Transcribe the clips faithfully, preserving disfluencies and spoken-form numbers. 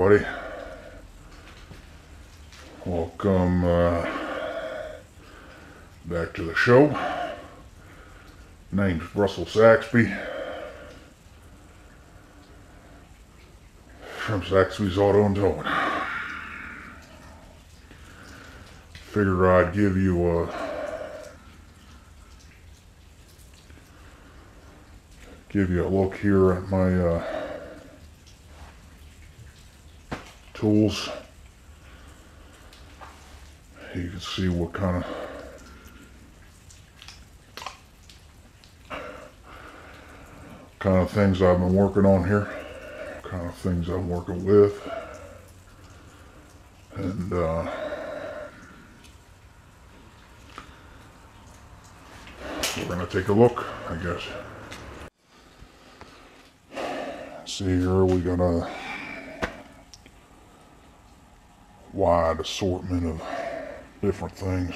everybody. Welcome uh, back to the show. Name's Russell Saxby from Saxby's Auto and Towing. Figured I'd give you a give you a look here at my uh, tools. You can see what kind of kind of things I've been working on here, kind of things I'm working with, and uh, we're gonna take a look, I guess. See here, we got a wide assortment of different things.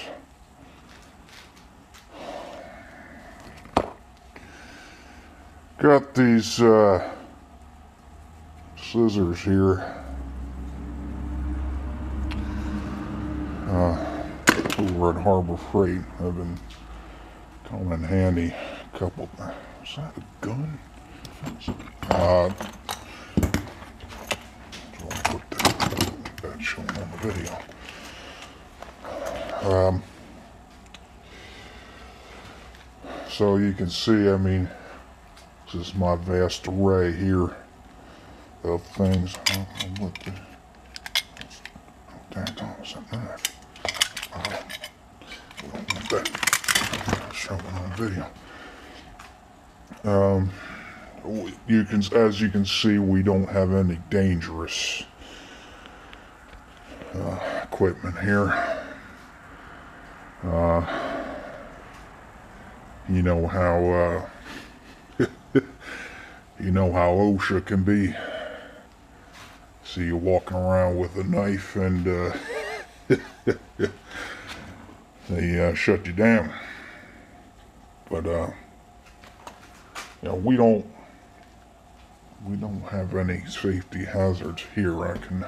Got these uh, scissors here. Uh, over at Harbor Freight. I've been coming in handy. A couple. Is that a gun? Uh, so I'll put that, that showing on the video. Um, so you can see, I mean, this is my vast array here of things. Oh, what the, oh, that's awesome. Uh, we don't want that showing on video. Um, you can, as you can see, we don't have any dangerous uh, equipment here. Uh, you know how uh, you know how OSHA can be. See you walking around with a knife and uh, they uh, shut you down. But uh, you know, we don't we don't have any safety hazards here. I can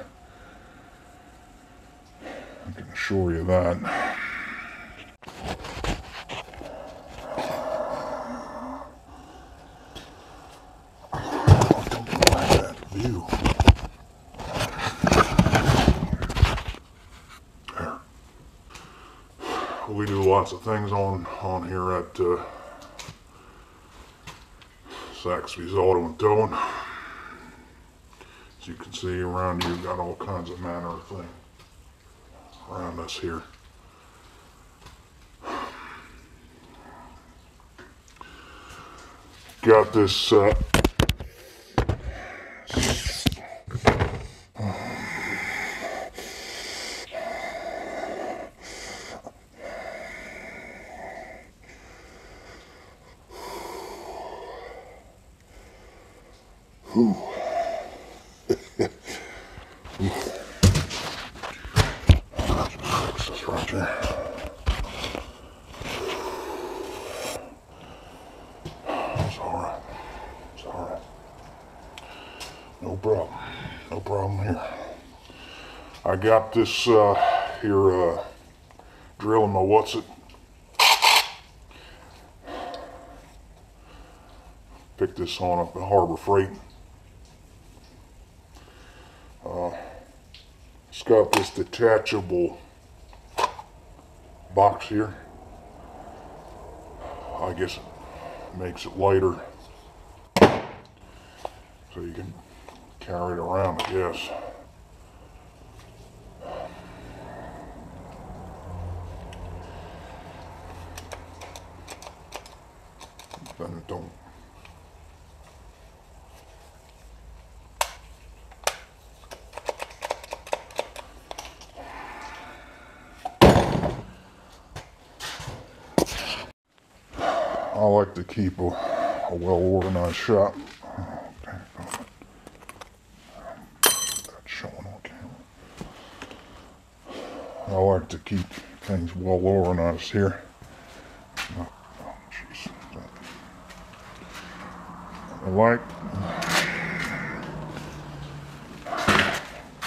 I can assure you that. View. There. We do lots of things on on here at uh, Saxby's Auto and Towing. As you can see around here, got all kinds of manner of things around us here. Got this uh, Ooh. Fix this right there. It's alright. It's alright. No problem. No problem here. I got this uh, here uh, drilling my what's it. Picked this on up at Harbor Freight. Uh, it's got this detachable box here. I guess it makes it lighter so you can carry it around, I guess. Then it don't I like to keep a, a well-organized shop. Okay, that's showing on camera. I like to keep things well-organized here. Oh, jeez. I like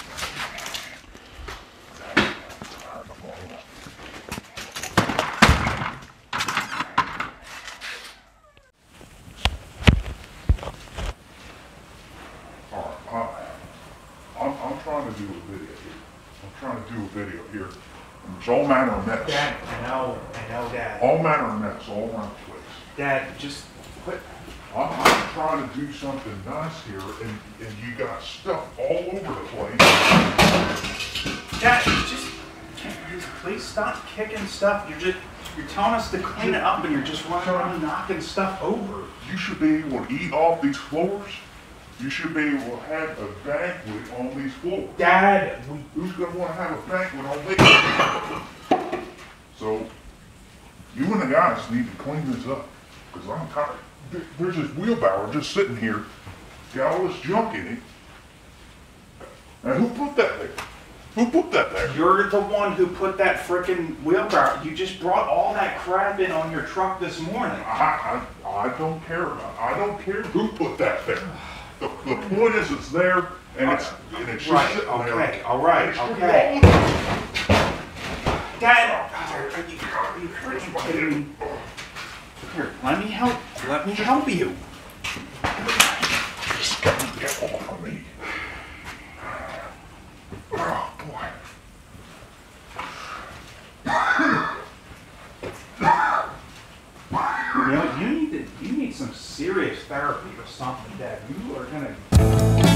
trying to do a video here. I'm trying to do a video here. And there's all manner of mess. Dad, I know, I know, Dad. All manner of mess all around the place. Dad, just quit. I'm, I'm trying to do something nice here, and, and you got stuff all over the place. Dad, just, please stop kicking stuff. You're just, you're telling us to clean it up and you're just running around knocking stuff over. You should be able to eat off these floors. You should be able to have a banquet on these floors. Dad, we... Who's going to want to have a banquet on these? So, you and the guys need to clean this up, because I'm tired. There- There's this wheelbarrow just sitting here, got all this junk in it. And who put that there? Who put that there? You're the one who put that frickin' wheelbarrow. You just brought all that crap in on your truck this morning. I, I, I don't care about it. I don't care who put that there. The, the point is it's there, and it's, and it's just Right, sitting there. okay, all right, And it's okay. all- Dad, are you, are you freaking kidding me? Here, let me help. Let me help you. Just gotta get off of me. Oh, boy. You know, you need to, you need some serious therapy or something, Dad. You are gonna.